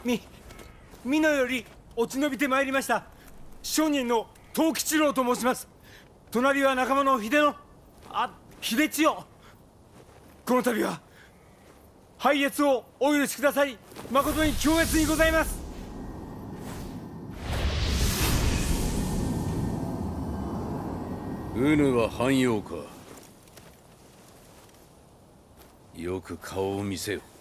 美濃より落ち延びてまいりました商人の藤吉郎と申します。隣は仲間の秀千代。この度は拝謁をお許しくださり誠に恐悦にございます。 うぬは藩用か。よく顔を見せよ。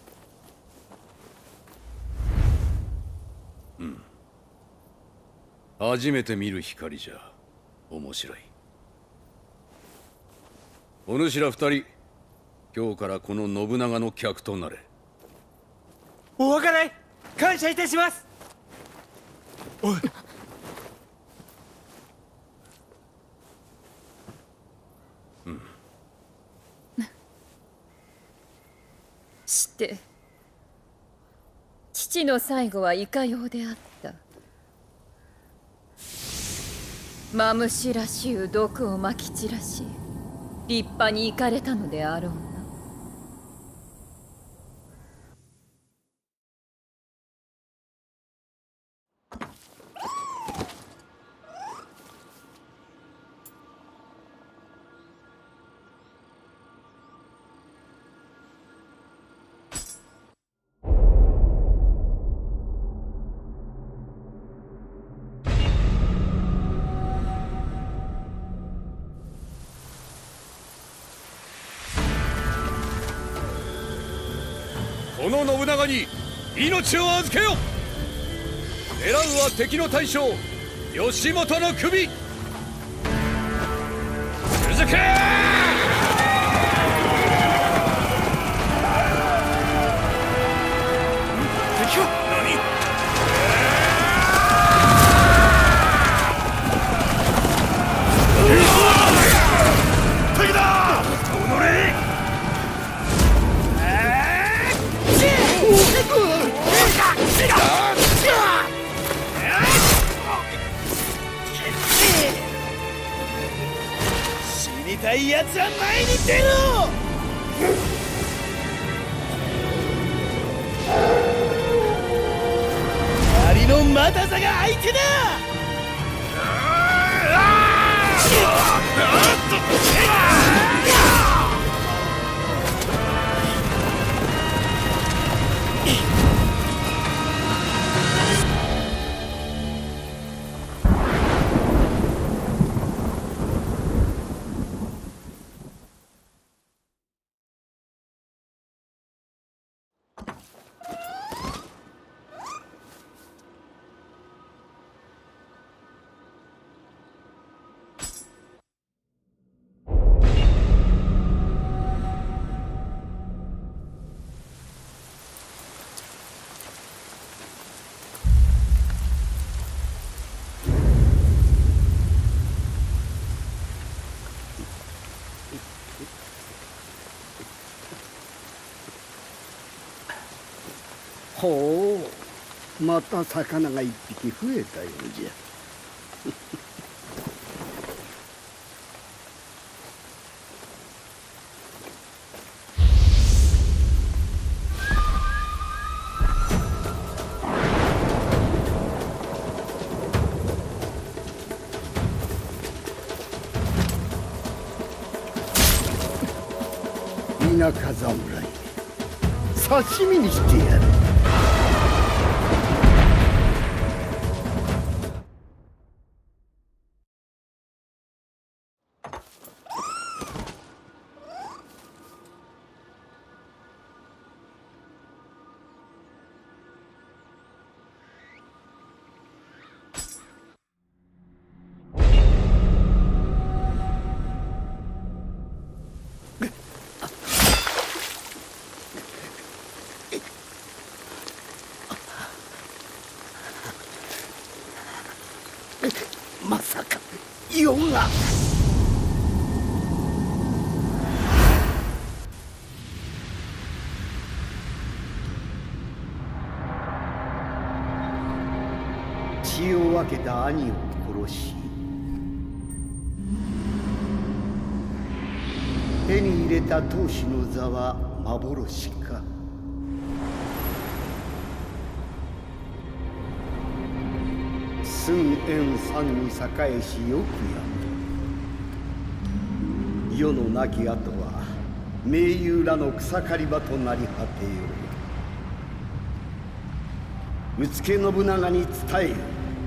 初めて見る光じゃ面白い。お主ら二人、今日からこの信長の客となれ。 お別れ感謝いたします。おいして父の最後はいかようであった。マムシらしゅう毒をまき散らし立派に行かれたのであろうな。 この信長に命を預けよ。狙うは敵の大将義元の首。続け。敵は何？敵だ！おのれ！ 死にたいやつは前に出ろ。槍の又座が相手だ。 ほう、また魚が一匹増えたようじゃ。田舎侍、刺身にしてやる。まさか世が。血を分けた兄を殺し、手に入れた当主の座は幻か。 寸円山に栄えしよくや世の亡き後は盟友らの草刈り場となり果てよう。宇助信長に伝えよ。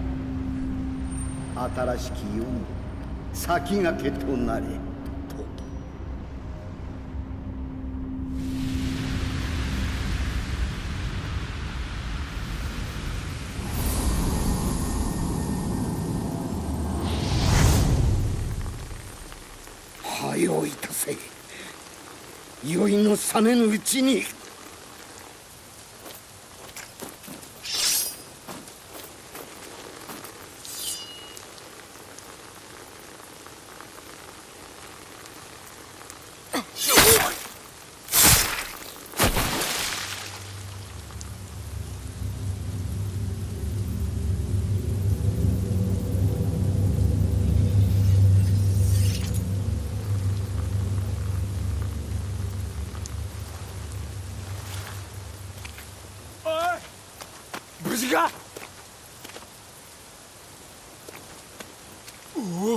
新しき世の先駆けとなれと。はよいたせ。酔いのさねぬうちに。 無事か。おお、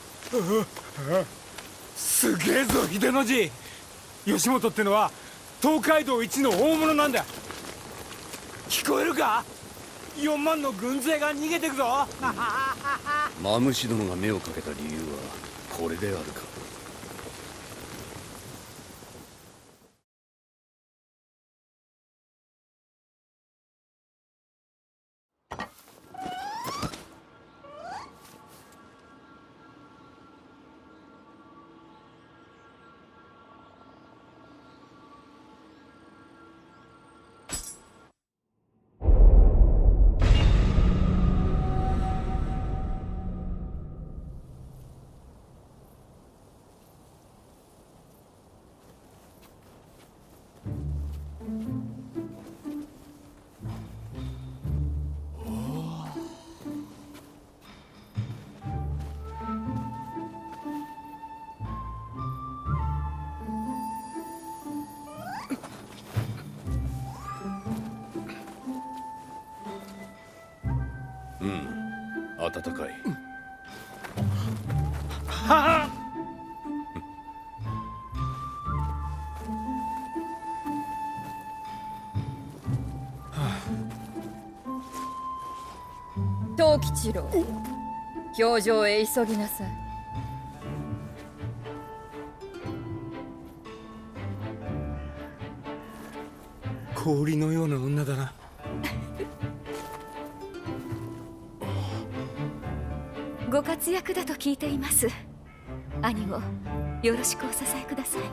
すげえぞ秀の字。義元ってのは東海道一の大物なんだ。聞こえるか。4万の軍勢が逃げてくぞ。 マムシ殿が目をかけた理由はこれであるか。暖かい。 はあ。 藤吉郎、教場へ急ぎなさい。 氷のような女だな。 ご活躍だと聞いています。兄をよろしくお支えください。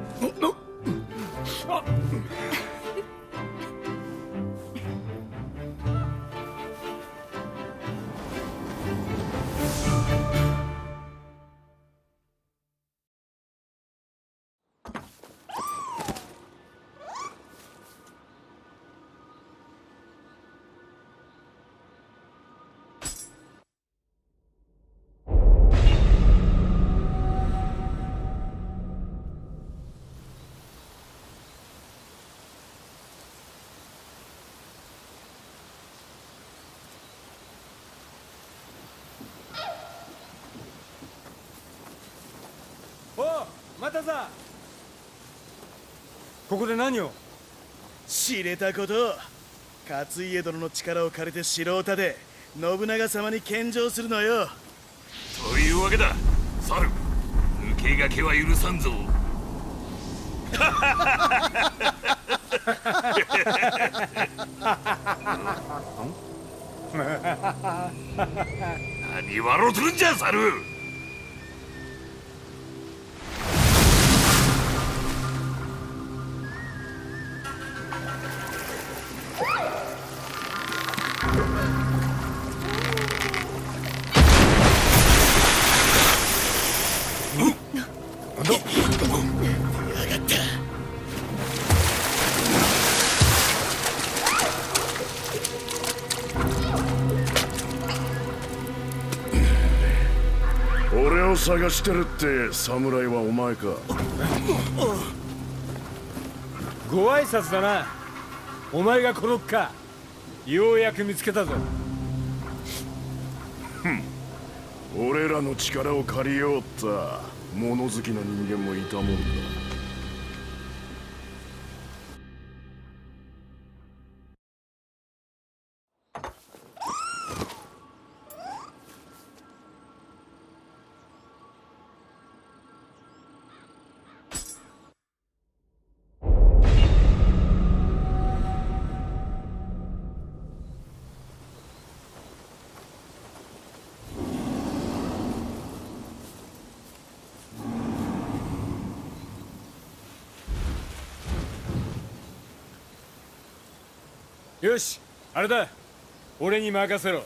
またさ。ここで何を。 知れたこと。勝家殿の力を借りて城を建て信長様に献上するのよ。 というわけだ。猿、抜け駆けは許さんぞ。何笑うとるんじゃ猿。 俺を探してるって侍はお前か。 ご挨拶だな。お前がコロッカ。ようやく見つけたぞ。 俺らの力を借りようった物好きな人間もいたもんだ。 よし、あれだ、俺に任せろ。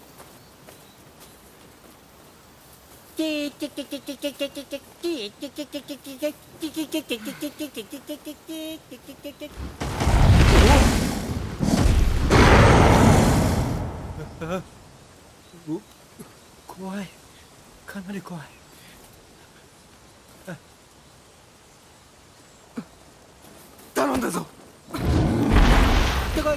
怖い、かなり怖い。頼んだぞ。でかい。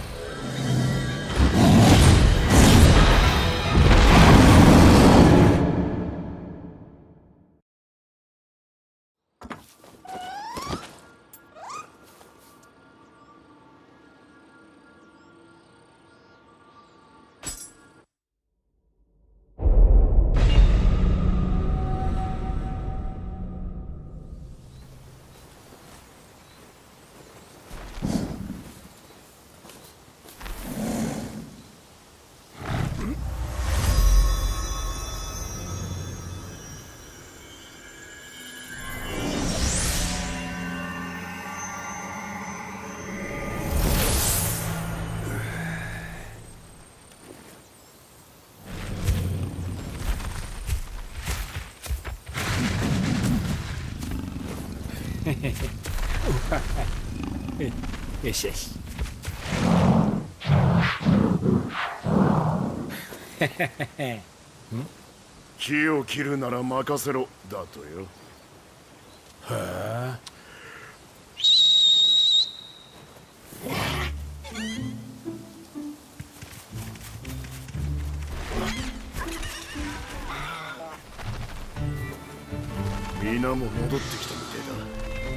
よしよし。 木を切るなら任せろだとよ。 はあ。 皆も戻ってきたみてえだ。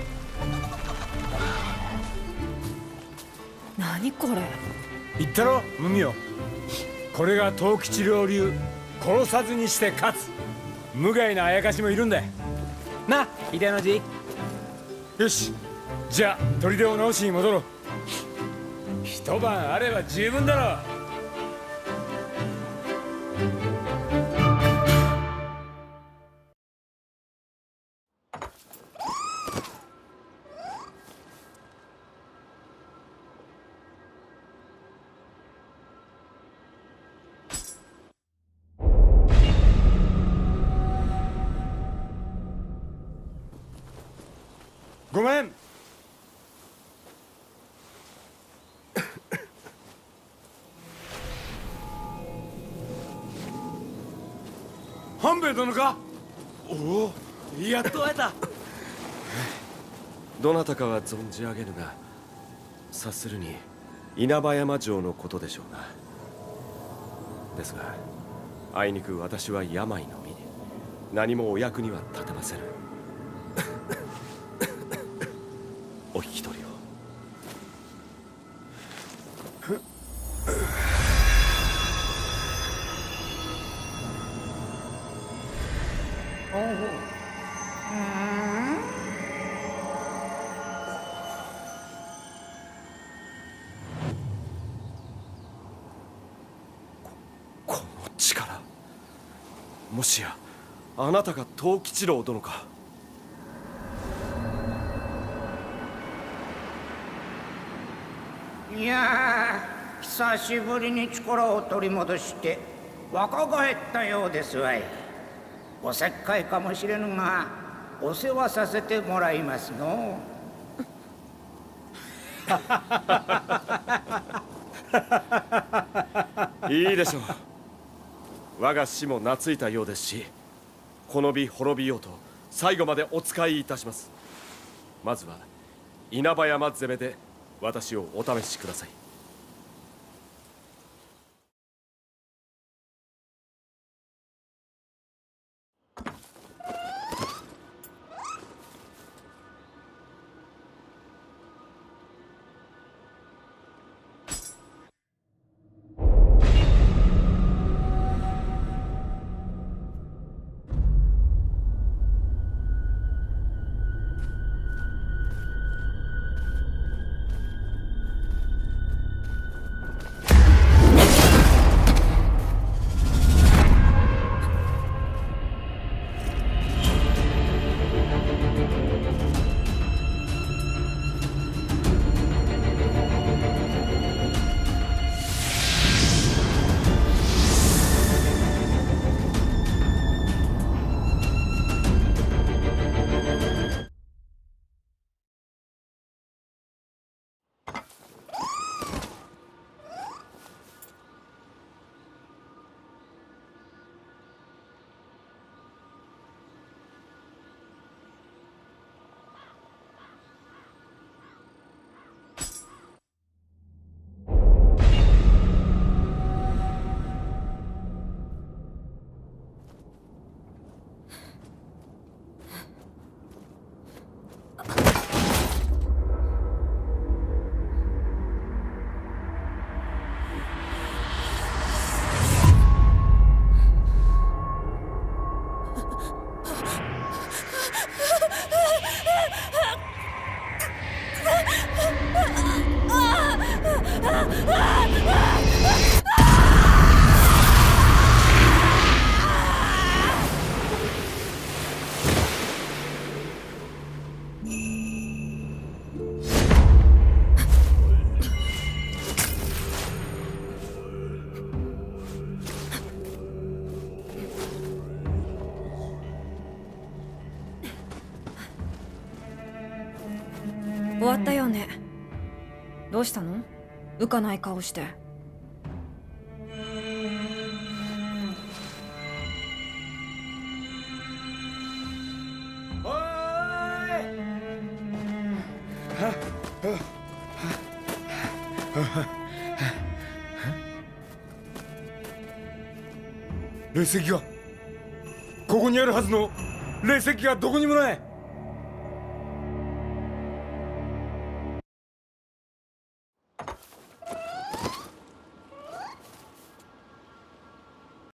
何これ。 言ったろ、無味よ。これが藤吉郎流、殺さずにして勝つ。無害なあやかしもいるんだ。な、秀の字。よし、じゃあ砦を直しに戻ろう。一晩あれば十分だろう。ごめん。半兵衛殿か。おお、やっと会えた。 どなたかは存じ上げぬが、察するに稲葉山城のことでしょうな。ですがあいにく私は病の身、何もお役には立てませぬ。お引き取りを。この力、もしやあなたが藤吉郎殿か。 いやー、久しぶりに力を取り戻して若返ったようですわい。おせっかいかもしれぬがお世話させてもらいますの。 いいでしょう。我が死も懐いたようですし、この美滅びようと最後までお仕えいたします。まずは稲葉山攻めで私をお試しください。 終わったよね。どうしたの？浮かない顔して。 霊石がここにあるはずの霊石がどこにもない。